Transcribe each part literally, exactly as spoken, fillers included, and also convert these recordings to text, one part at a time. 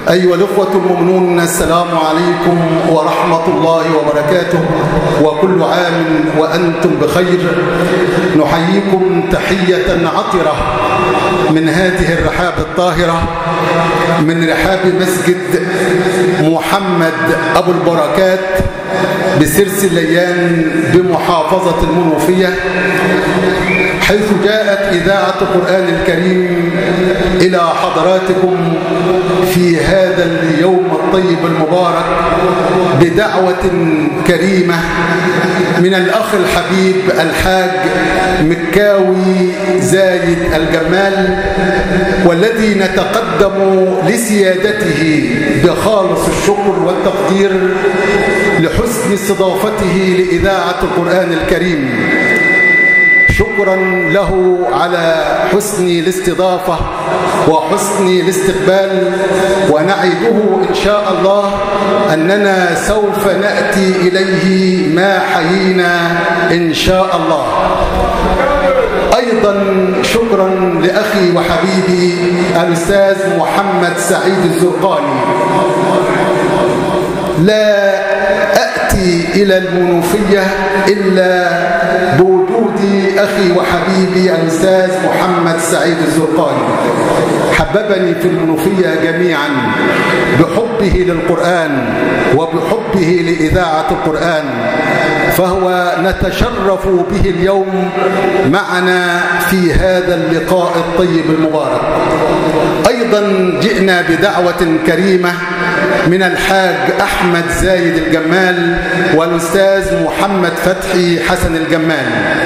أيها الأخوة المؤمنون، السلام عليكم ورحمة الله وبركاته، وكل عام وأنتم بخير. نحييكم تحية عطرة من هذه الرحاب الطاهرة، من رحاب مسجد محمد أبو البركات بسرس الليان بمحافظة المنوفية، حيث جاءت إذاعة القرآن الكريم إلى حضراتكم في هذا اليوم الطيب المبارك بدعوة كريمة من الأخ الحبيب الحاج مكاوي زايد الجمال، والذي نتقدم لسيادته بخالص الشكر والتقدير لحسن استضافته لإذاعة القرآن الكريم. شكرا له على حسن الاستضافة وحسن الاستقبال، ونعده إن شاء الله أننا سوف نأتي إليه ما حيينا إن شاء الله. أيضا شكرا لأخي وحبيبي الأستاذ محمد سعيد الزرقاني. لا أأتي إلى المنوفية إلا بوجود أخي وحبيبي الأستاذ محمد سعيد الزرقاني. حببني في المنوفية جميعا بحبه للقرآن وبحبه لإذاعة القرآن، فهو نتشرف به اليوم معنا في هذا اللقاء الطيب المبارك. أيضا جئنا بدعوة كريمة من الحاج أحمد زايد الجمال والأستاذ محمد فتحي حسن الجمال.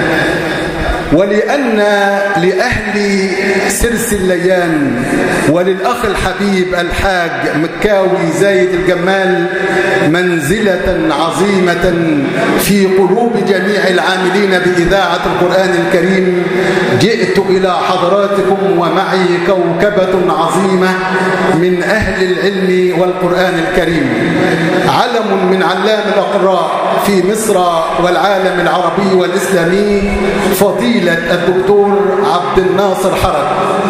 ولأن لأهل سرس الليان وللأخ الحبيب الحاج مكاوي زايد الجمال منزلة عظيمة في قلوب جميع العاملين بإذاعة القرآن الكريم، جئت إلى حضراتكم ومعي كوكبة عظيمة من أهل العلم والقرآن الكريم، علم من علام الأقراء في مصر والعالم العربي والإسلامي، فضيلة الدكتور عبد الناصر حرب،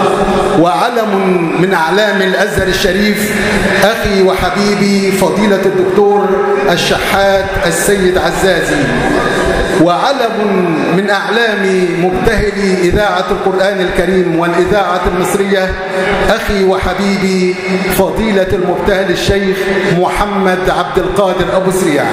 وعلم من أعلام الأزهر الشريف أخي وحبيبي فضيلة الدكتور الشحات السيد عزازي، وعلم من أعلام مبتهلي إذاعة القرآن الكريم والإذاعة المصرية أخي وحبيبي فضيلة المبتهل الشيخ محمد عبد القادر أبو سريع.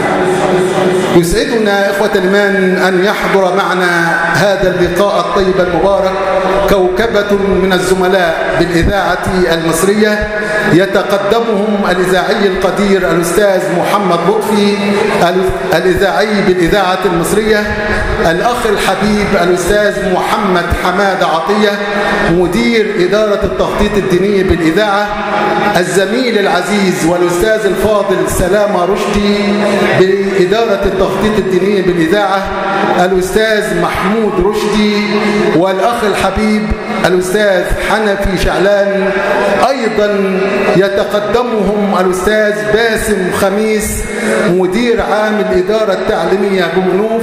يسعدنا إخوة الإيمان أن يحضر معنا هذا اللقاء الطيب المبارك كوكبة من الزملاء بالإذاعة المصرية، يتقدمهم الإذاعي القدير الأستاذ محمد لطفي الإذاعي بالإذاعة المصرية، الأخ الحبيب الأستاذ محمد حماد عطية مدير إدارة التخطيط الديني بالإذاعة، الزميل العزيز والأستاذ الفاضل سلامة رشدي بإدارة التخطيط الديني بالإذاعة، الأستاذ محمود رشدي، والأخ الحبيب الأستاذ حنفي شعلان. أيضا يتقدمهم الأستاذ باسم خميس مدير عام الإدارة التعليمية بمنوف،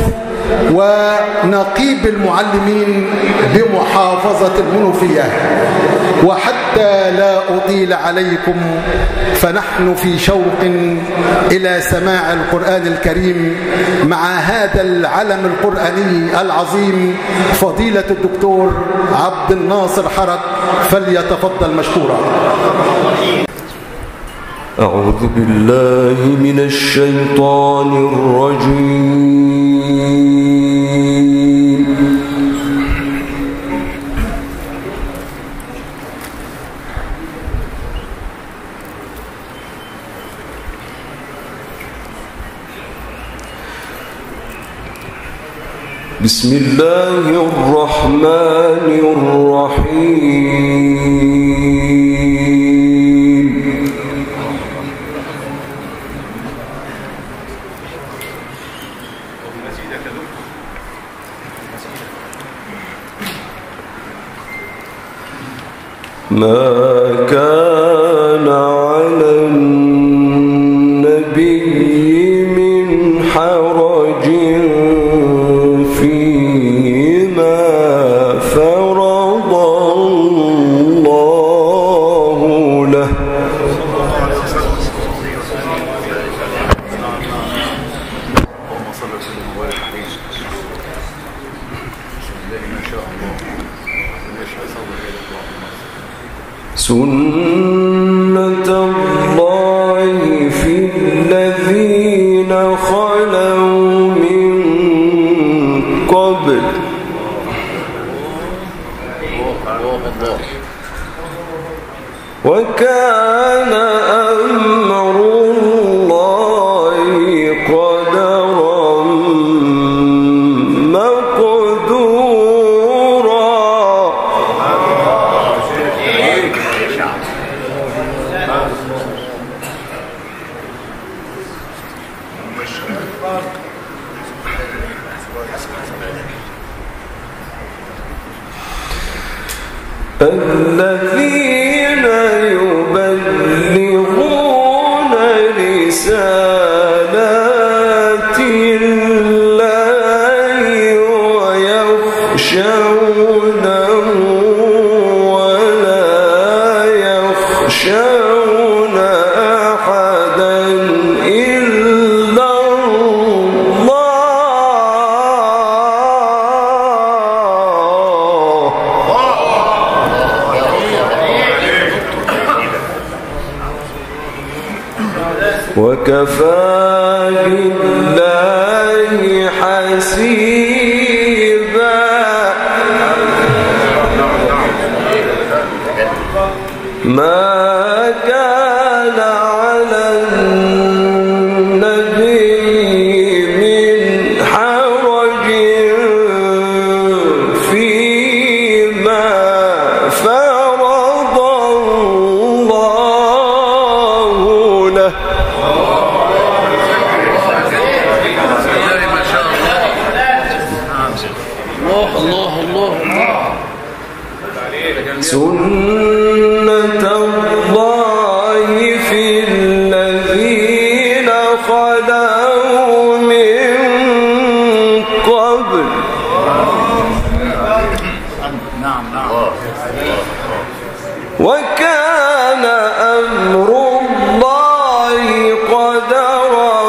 ونقيب المعلمين بمحافظة المنوفية. وحتى لا أطيل عليكم، فنحن في شوق إلى سماع القرآن الكريم مع هذا العلم القرآني العظيم فضيلة الدكتور عبد الناصر حرب، فليتفضل مشكورا. أعوذ بالله من الشيطان الرجيم. بسم الله الرحمن الرحيم. ما كان على النبي من حرج فيما فرض الله له سنة الله في الذين خلوا من قبل وكان أمر الله قدرا مقدورا. الذين يبلغون رسالات الله ويخشونه ولا يخشون أحدا إلا وكفى بالله حسيبا. ما كان على النبي من حرج فيما فرض الله له. الله الله سنة الله في الذين خلوا من قبل وكان أمر الله قدرا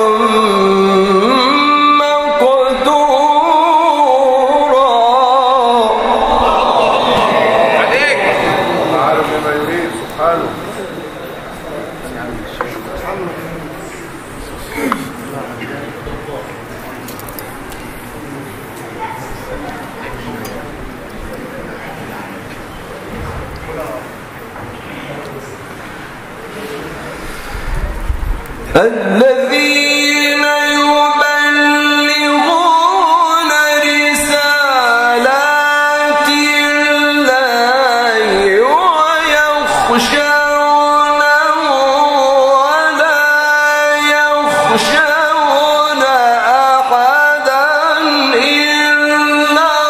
الذين يبلغون رسالات الله ويخشونه ولا يخشون أحدا إلا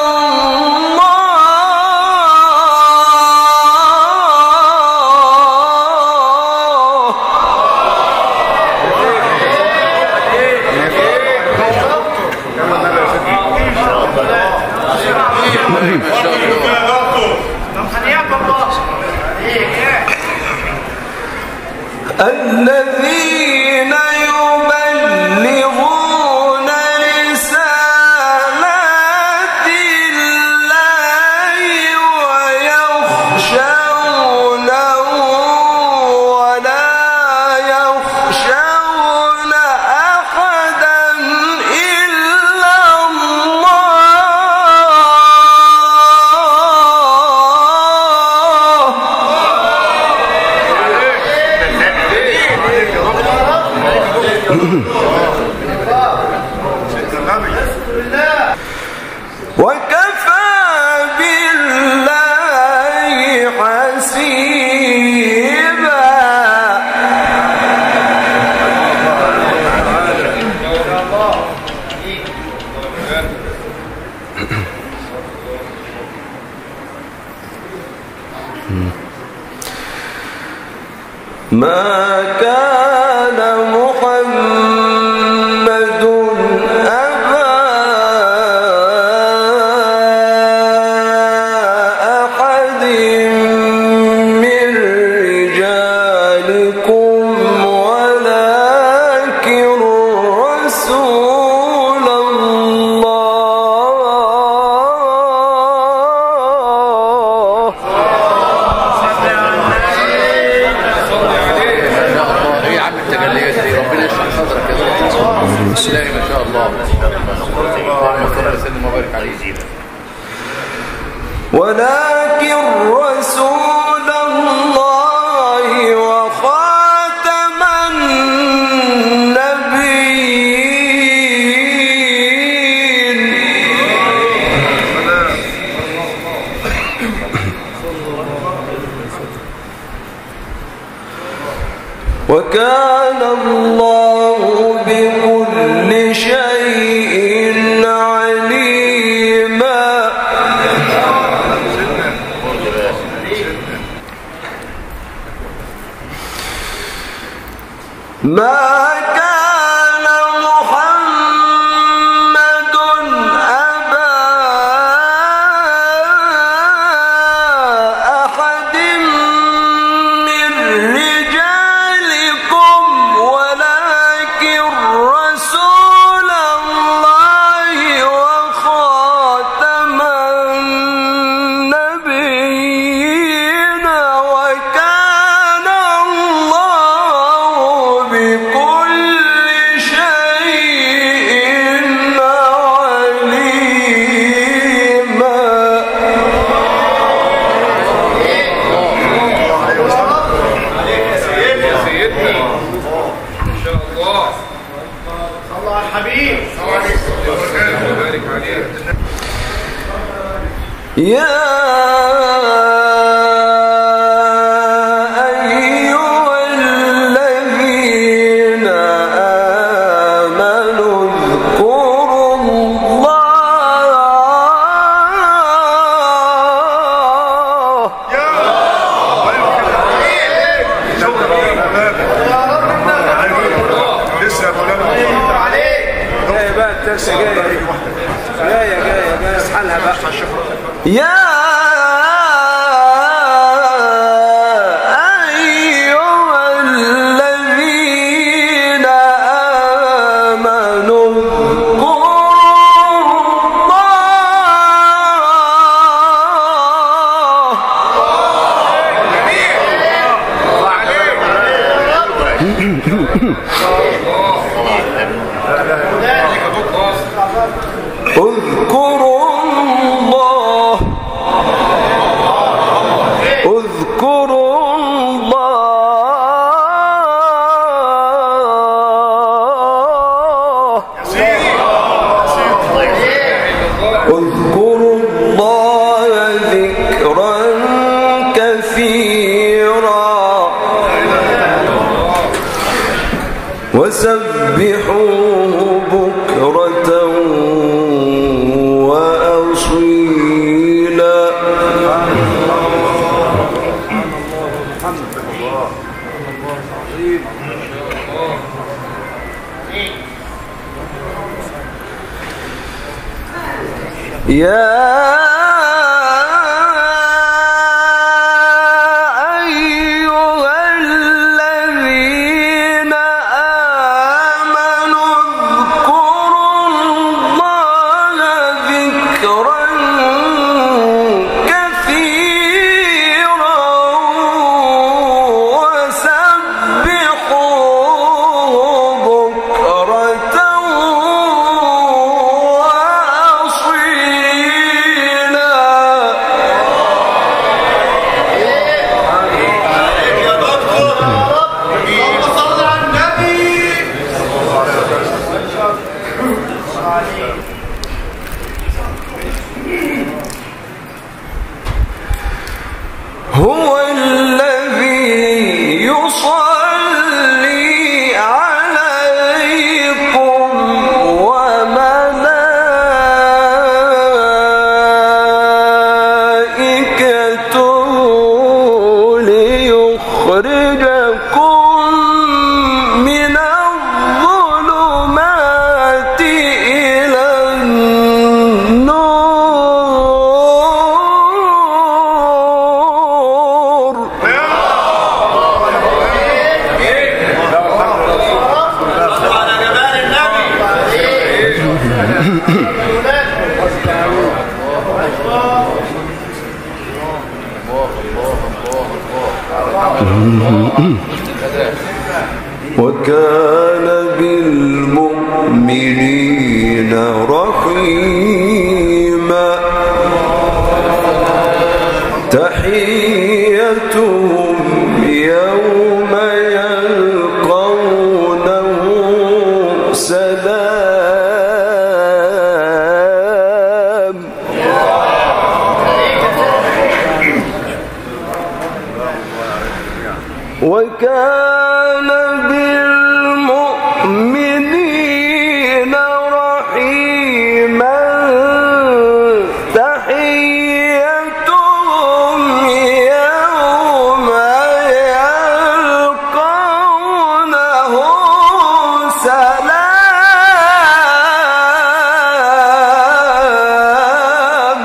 الذين يبلغون رسالات الله ويخشونه ولا يخشون أحدا إلا وكفى بالله حسيبا. ما كان محمد أبا أحد من رجالكم ولكن رسول الله بسم الله ما شاء الله. اللهم صل وسلم وبارك عليه. ولكن رسول الله وخاتم النبيين وكان الله بكل شيء عليما. ما كان محمد أبا أحد من رجالكم ولكن رسول الله وخاتم النبيين وكان الله بكل شيء عليما. يا أيها الذين آمنوا اذكروا الله جاية بقى الترسة جاية جاية جاية جاية اسحلها بقى. يا أيها الذين آمنوا اذكروا اذكروا الله اذكروا الله اذكروا الله ذكرا كثيرا وسبحوه بكرة وأصيلا. يا أيها الذين آمنوا اذكروا الله ذكرا كثيرا وسبحوه بكرة وأصيلا. وكان بالمؤمنين رحيما تحيتهم يوم يلقونه سلام وكان بالمؤمنين رحيما تحيتهم يوم يلقونه سلام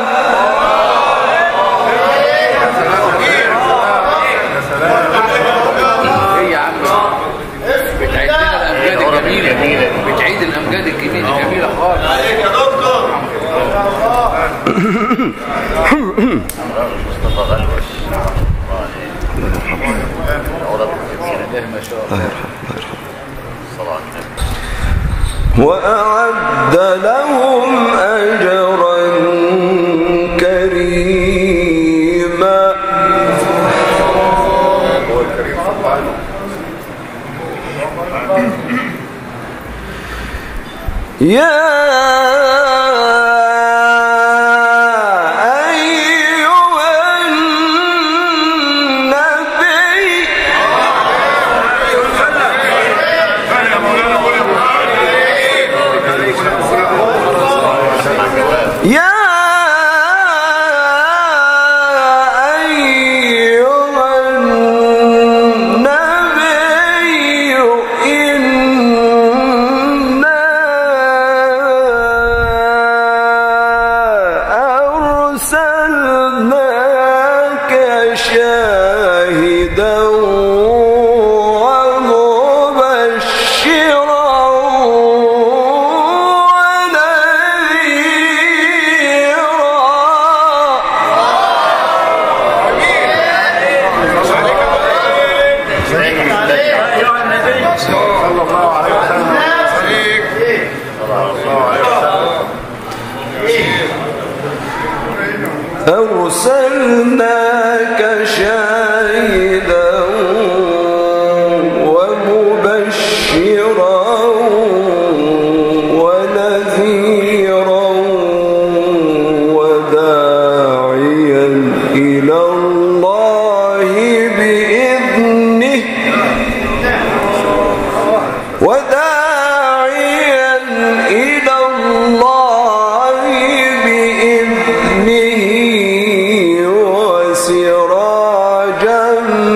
بتعيد الامجاد الجميله جميله خالص عليك يا دكتور. مصطفى غلوش ما شاء الله صلاة وأعد لهم أجرا كريما يا أرسلناك شاهدا ومبشرا ونذيرا وداعيا إلى الله بإذنه وداعيا إلى الله بإذنه وسراجا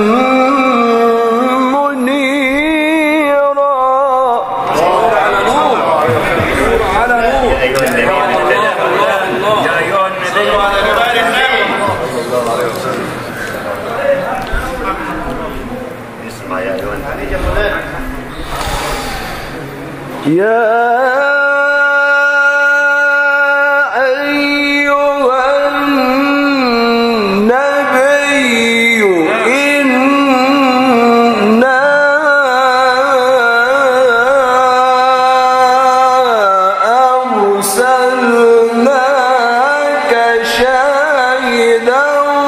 منيرا. يا أيها النبي إنا أرسلناك شاهدا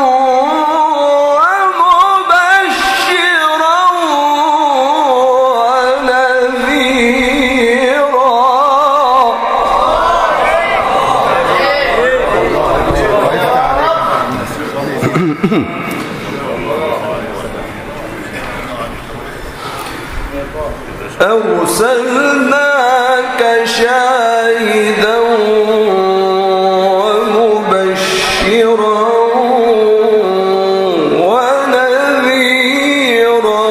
ومبشرا ونذيرا. أرسلناك شاهدا ومبشرا ونذيرا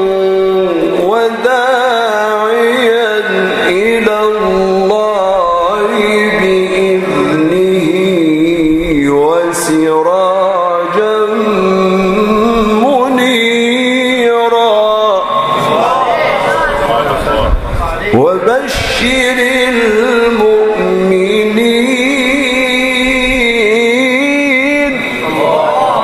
وداعيا إلى الله بإذنه وسراجا منيرا. وبشر المؤمنين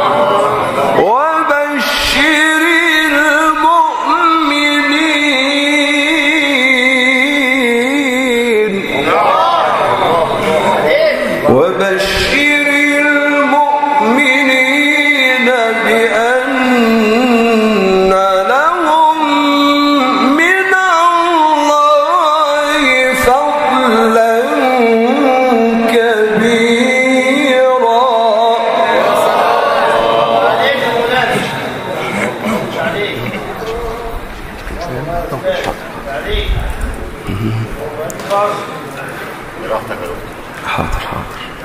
وبشر المؤمنين حاضر حاضر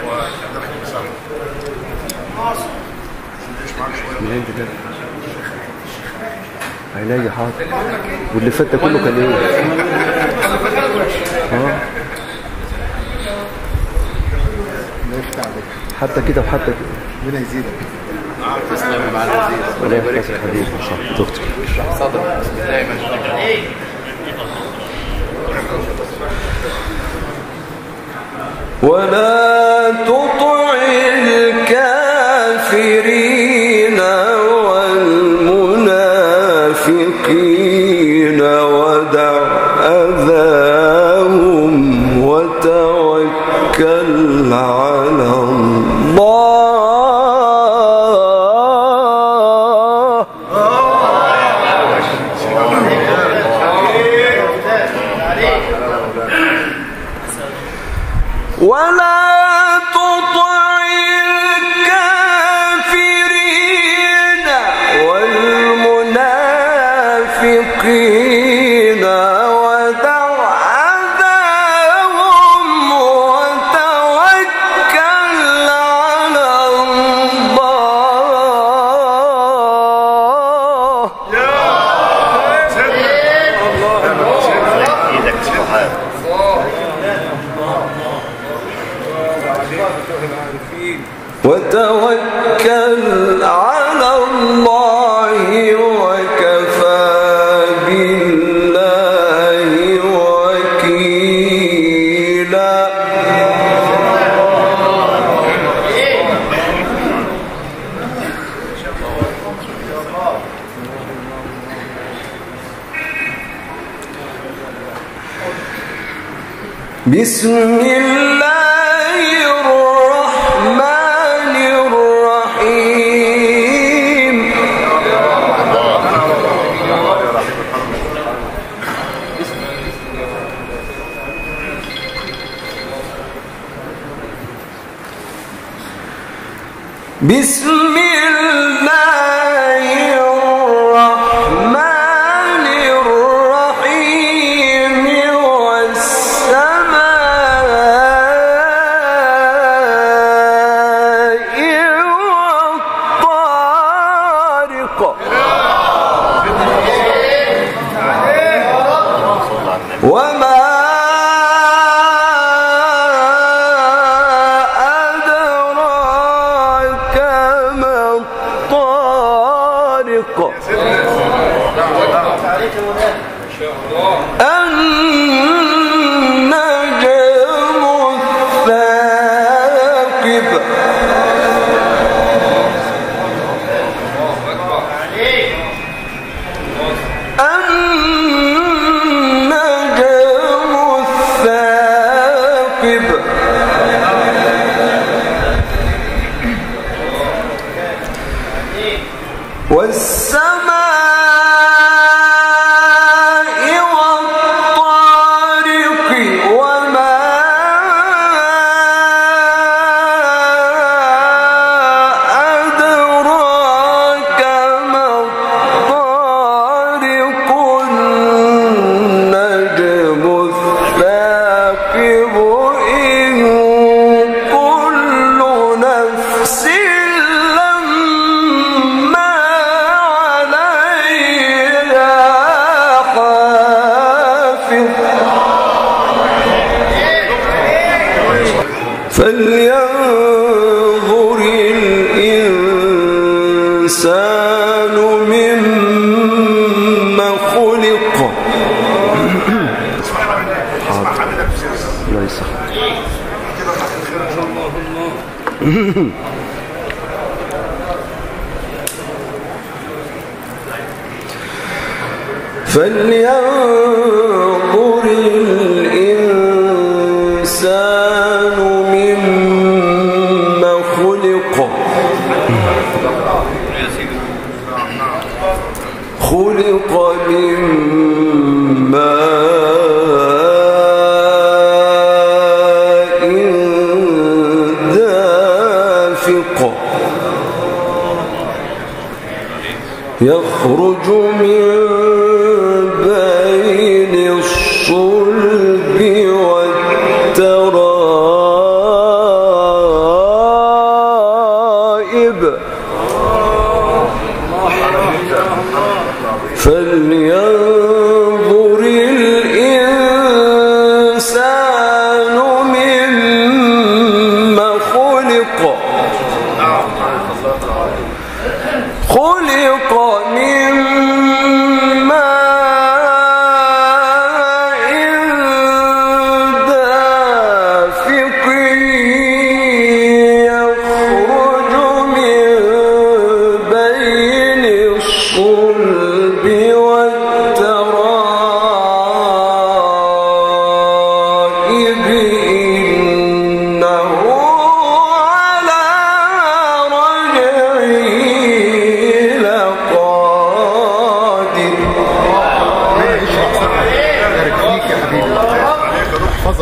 علاجي حاضر. واللي فات ده كله كان ايه؟ اه حتى كده وحتى كده. ربنا يزيدك. تسلم معانا عزيز. ولا يحتاج حبيبي ان شاء الله دكتور. اشرح صدرك بسم الله ما شاء الله. ولا تطع الكافرين والمنافقين ودع أذاهم وتوكل على الله. ولا تطع الكافرين والمنافقين ودع أذاهم وتوكل على الله. وتوكل على الله وكفى بالله وكيلا. بسم الله الرحمن الرحيم. بسم الله الرحمن الرحيم. والسماء والطارق. وما أدراك ما الطارق. النجم الثاقب. النجم الثاقب. والسماء والطارق. وما أدراك ما الطارق. النجم الثاقب. إن كل نفس لما عليها حافظ. فلينظر الإنسان مما خلق. الله يسخر. فلينظر الإنسان مما خلق. خلق من ماء دافق. يخرج من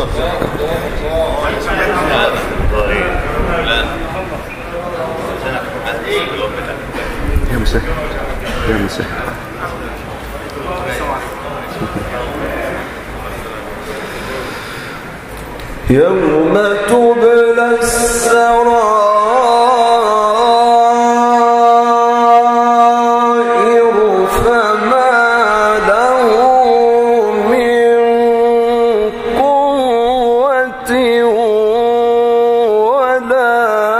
يا مسهل يا مسهل. يوم تبلى السرائر فما له من قوة ولا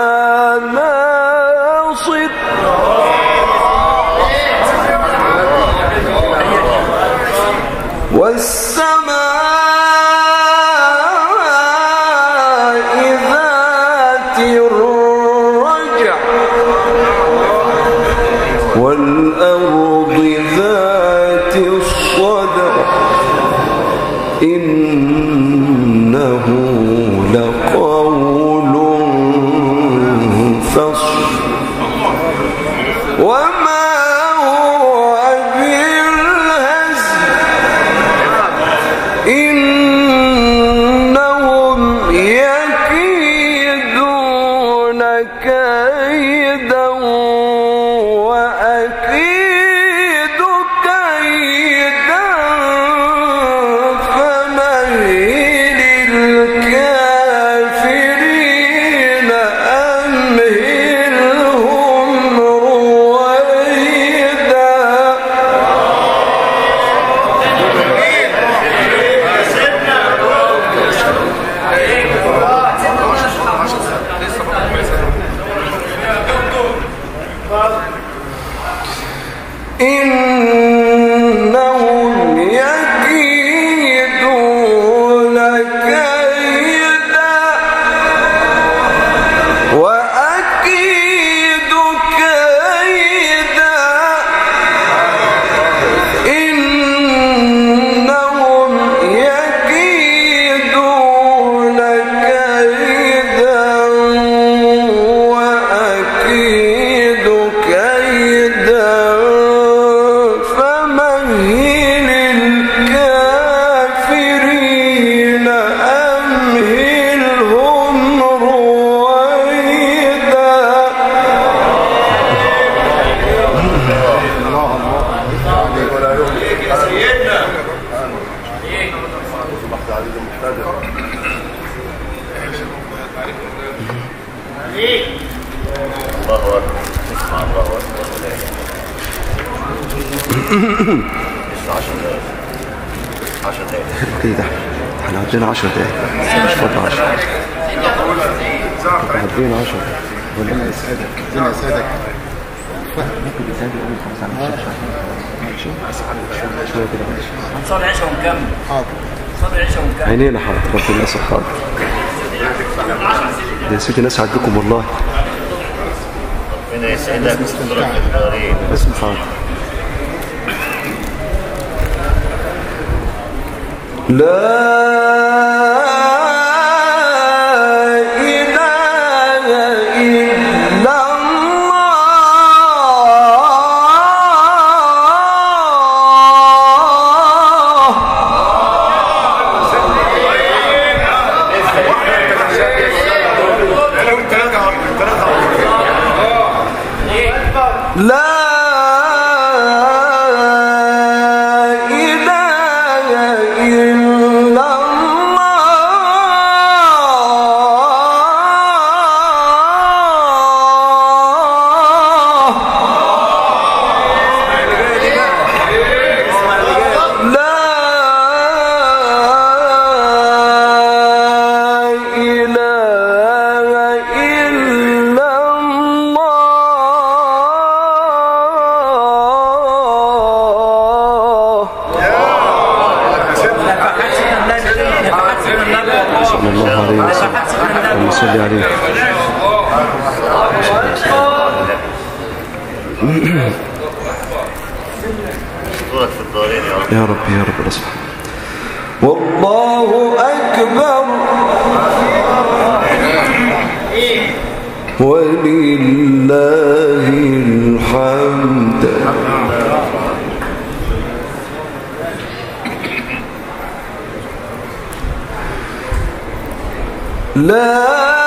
ناصر. والسماء ذات الرجع والأرض ذات الصدع إنه لقول فصل وما هو بالهزل إنهم يكيدون كيدا وأكيد كيدا فمهل الكافرين أمهلهم رويدا. إنهم يكيدون كيدا وأكيد كيدا إنهم يكيدون كيدا وأكيد كيدا فمهل الكافرين أمهلهم رويدا. الله أكبر. اسمع الله أكبر. لسه عشر دقايق. عشر دقايق. كده احنا عدينا عشر دقايق مش فاضل عشر. عدينا عشر ربنا يسعدك ربنا يسعدك. ممكن بتاعي يقول خمسة على ماشي شوية كده ماشي. هنصلي عشاء ونكمل. حاضر. نصلي عشاء ونكمل. عينينا حاضر ربنا يصلح حاضر. يا سيدي ناس عندكم والله. ربنا يسعدك ويسترك في الدارين. اسم حاضر. لا إله إلا الله. لا صلي عليه. صورك في الدارين يا رب يا رب يا رب اصلح. والله أكبر ولله الحمد. لا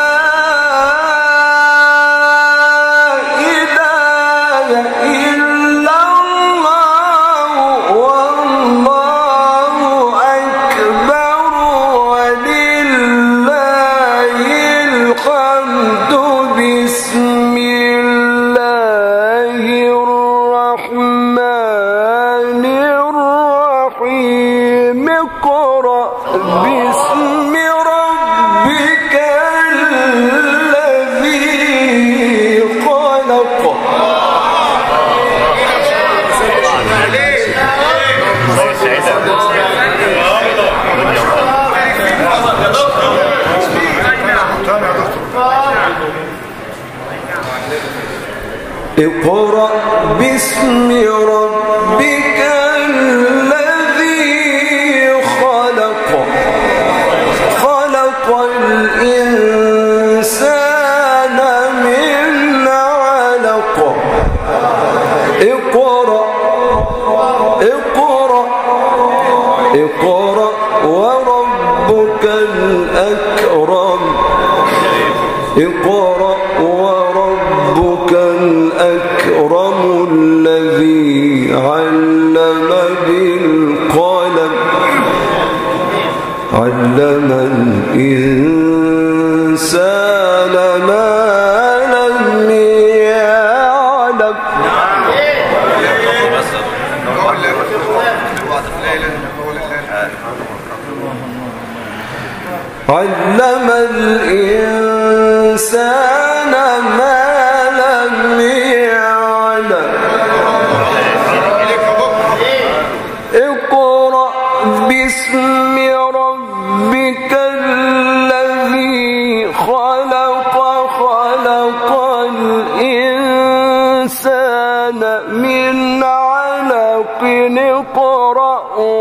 اقرأ باسم ربك الذي خلق خلق الإنسان من علق اقرأ اقرأ اقرأ وربك الأكرم اقرأ وربك الأكرم الذي علم بالقلم علم الإنسان ما لم يعلم علم الإنسان ما لم يعلم اقرأ باسم ربك الذي خلق خلق الإنسان من علق اقرأ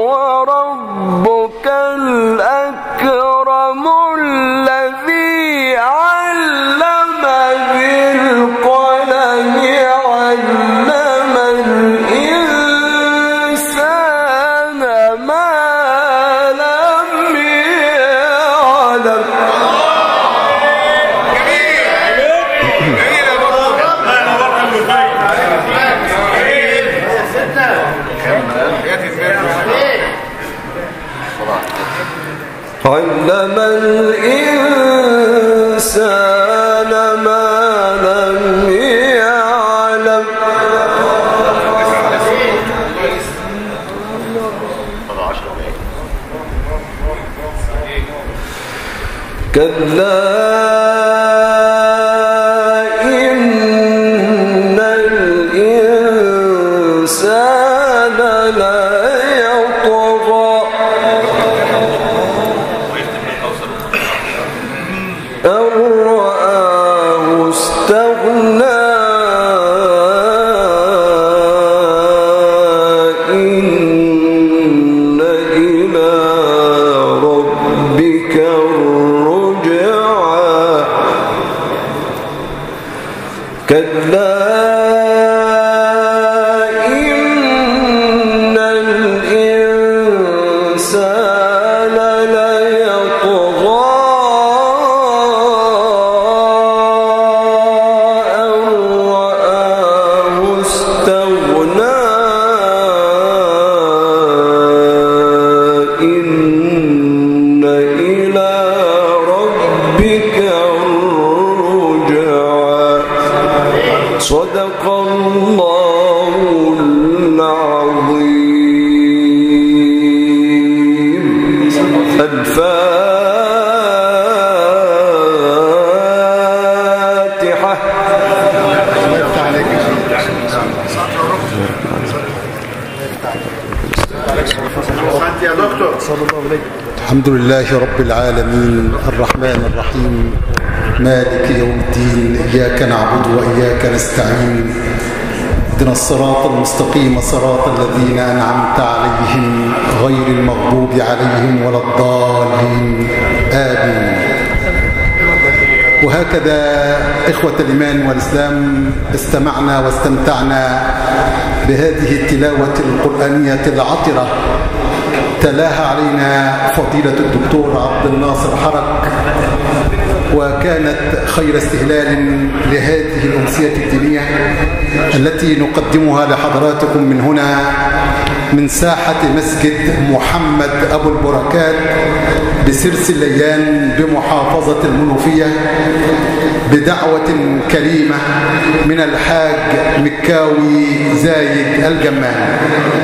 وربك الأكرم الذي علم بالقلم علم الإنسان ما لم يعلم علم الإنسان ما لم يعلم كلا إن الإنسان لا يطغى أن رآه استغنى إن إلى ربك الرجعى كلا إن الإنسان ليطغى صدق الله العظيم. الفاتحة. الحمد لله رب العالمين الرحمن الرحيم مالك يوم الدين إياك نعبد وإياك نستعين اهدنا الصراط المستقيم صراط الذين أنعمت عليهم غير المغضوب عليهم ولا الضالين آمين. وهكذا إخوة الإيمان والإسلام استمعنا واستمتعنا بهذه التلاوة القرآنية العطرة تلاها علينا فضيلة الدكتور عبد الناصر حرك وكانت خير استهلال لهذه الأمسية الدينية التي نقدمها لحضراتكم من هنا من ساحة مسجد محمد أبو البركات بسرس الليان بمحافظة المنوفية بدعوة كريمة من الحاج مكاوي زايد الجمال.